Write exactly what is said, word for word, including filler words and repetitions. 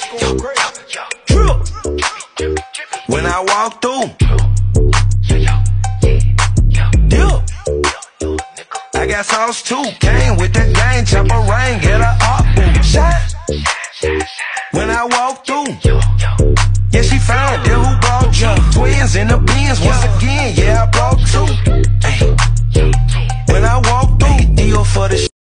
When I walk through, yeah, I got sauce too. Came with that gang, chopper rain, get a up shot. When I walk through, yeah, she found it who brought you. Twins in the